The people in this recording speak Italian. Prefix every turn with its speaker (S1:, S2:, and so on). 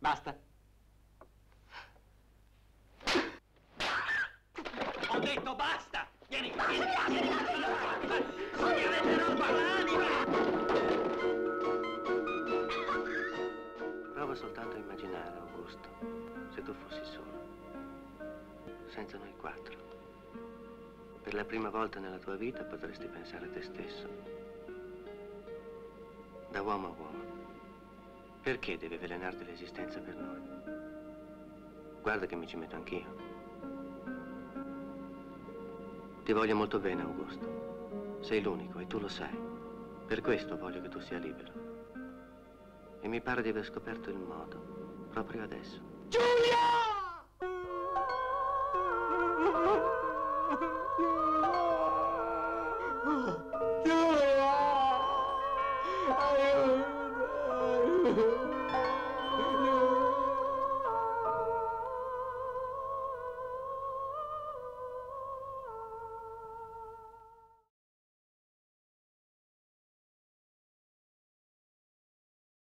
S1: Basta. Ho detto basta! Vieni, vieni, vieni! Mi avete rotto l'anima!
S2: Prova soltanto a immaginare, Augusto, se tu fossi solo, senza noi quattro. Per la prima volta nella tua vita potresti pensare a te stesso, da uomo a uomo. Perché devi avvelenarti l'esistenza per noi? Guarda che mi ci metto anch'io. Ti voglio molto bene, Augusto. Sei l'unico e tu lo sai. Per questo voglio che tu sia libero. E mi pare di aver scoperto il modo, proprio adesso.
S1: Giulia!